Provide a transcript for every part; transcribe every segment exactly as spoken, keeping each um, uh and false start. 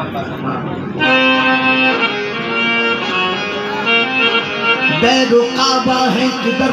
गैरो काबा है किधर,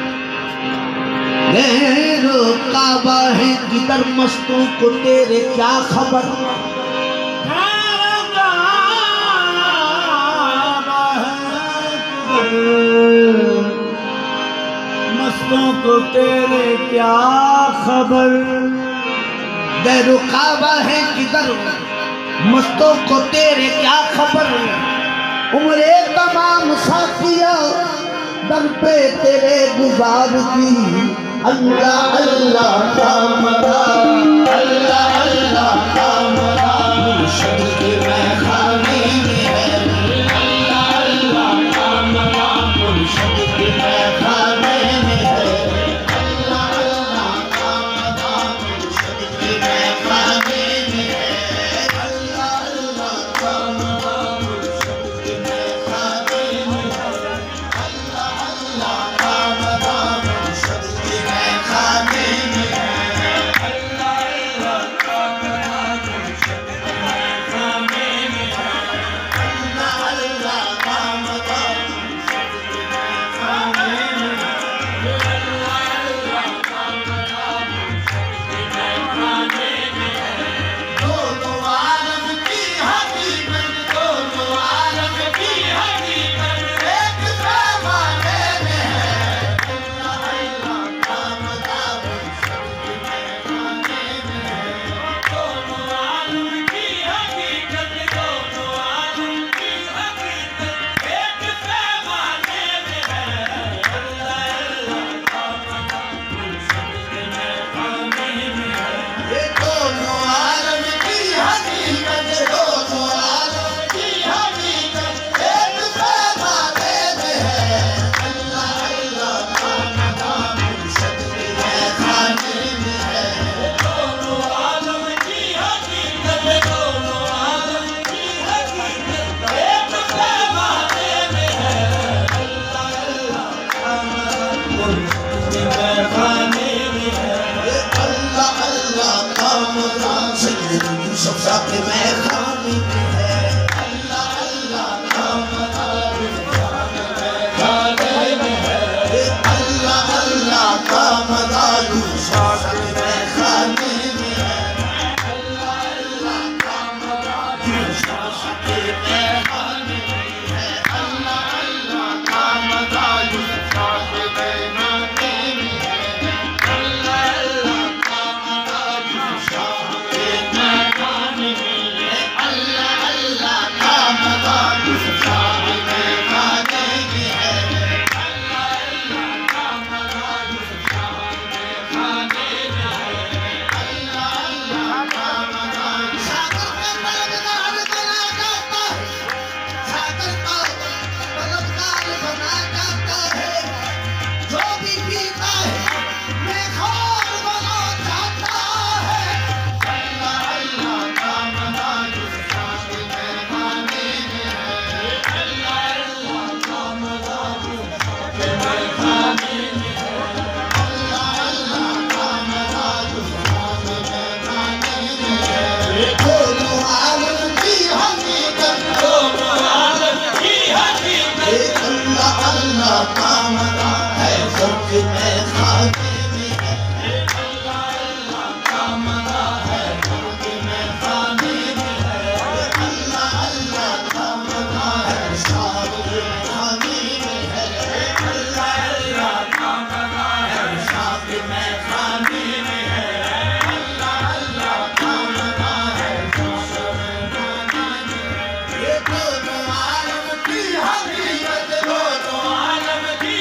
गैरो काबा है किधर, मस्तों को तेरे क्या खबर। मस्तों को तेरे क्या खबर। गैरो काबा है किधर, मस्तों को तेरे क्या खबर। उम्रे तमाम साथिया दर पे तेरे गुजार दी। अल्लाह अल्लाह का मदा, अल्लाह अल्लाह का मदा मुर्शिद के महखाने में है। अल्लाह अल्लाह का मदा मुर्शिद के महखाने में है। अल्लाह अल्लाह का मदा मुर्शिद के महखाने में है। अल्लाह अल्लाह का मदा मुर्शिद के महखाने में है। अल्लाह अल्लाह का मदा मुर्शिद के महखाने में है। अल्लाह अल्लाह का मदा मुर्शिद के महखाने में है। अल्लाह अल्लाह का मदा मुर्शिद के महखाने में है। अल्लाह अल्लाह का मदा मुर्शिद के महखाने में है। दोनों आलम की हकीकत, दोनों आलम की हकीकत एक पैमाने में है। अल्लाह अल्लाह का मदा मुर्शिद के महखाने में है। दोनों आलम की हकीकत, दोनों आलम की हकीकत एक पैमाने में है। अल्लाह अल्लाह का मदा मुर्शिद के महखाने में है। ये दोनों आलम की हकीकत, दोनों आलम की हकीकत एक पैमाने में है। अल्लाह अल्लाह का मदा मुर्शिद के महखाने में है। दोनों आलम की हकीकत, दोनों आलम की हकीकत एक पैमाने में है। अल्लाह अल्लाह का मदा मुर्शिद के महखाने में है। ये अल्लाह अल्लाह का मदा सैयद यूसुफ शाह के महखाने में है। अल्लाह अल्लाह का मदा यूसुफ शाह के महखाने में है। ये अल्लाह अल्लाह का मदा यूसुफ शाह के महखाने में है। अल्लाह अल्लाह का मदा यूसुफ शाह के महखाने में है। अल्लाह अल्लाह का मदा यूसुफ शाह के महखाने में है। अल्लाह अल्लाह का मदा यूसुफ शाह के महखाने में है। अल्लाह अल्लाह का मदा यूसुफ शाह के महखाने में है। अल्लाह अल्लाह का मदा यूसुफ शाह के महखाने में है। अल्लाह अल्लाह का मदा सागर का तलबगार बना जाता है, सागर का तलबगार बना जाता है। जो भी पीता है मेखोर बना जाता है। अल्लाह अल्लाह का मदा यूसुफ शाह के महखाने में है। अल्लाह अल्लाह का मदा यूसुफ शाह के महखाने में है। अल्लाह अल्लाह का मदा यूसुफ शाह के महखाने में है। दोनों आलम की हकीकत, दोनों आलम की हकीकत ये अल्लाह अल्लाह का मदा है सबके महखाने में है। अल्लाह अल्लाह का मदा है सबके महखाने में है। अल्लाह अल्लाह का मदा है सबके महखाने में है। अल्लाह अल्लाह का मदा है सबके महखाने में है। अल्लाह अल्लाह का मदा है सबके महखाने में है। ये दोनों आलम की हकीकत, दोनों आलम की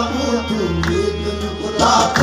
मुतु एक नुकता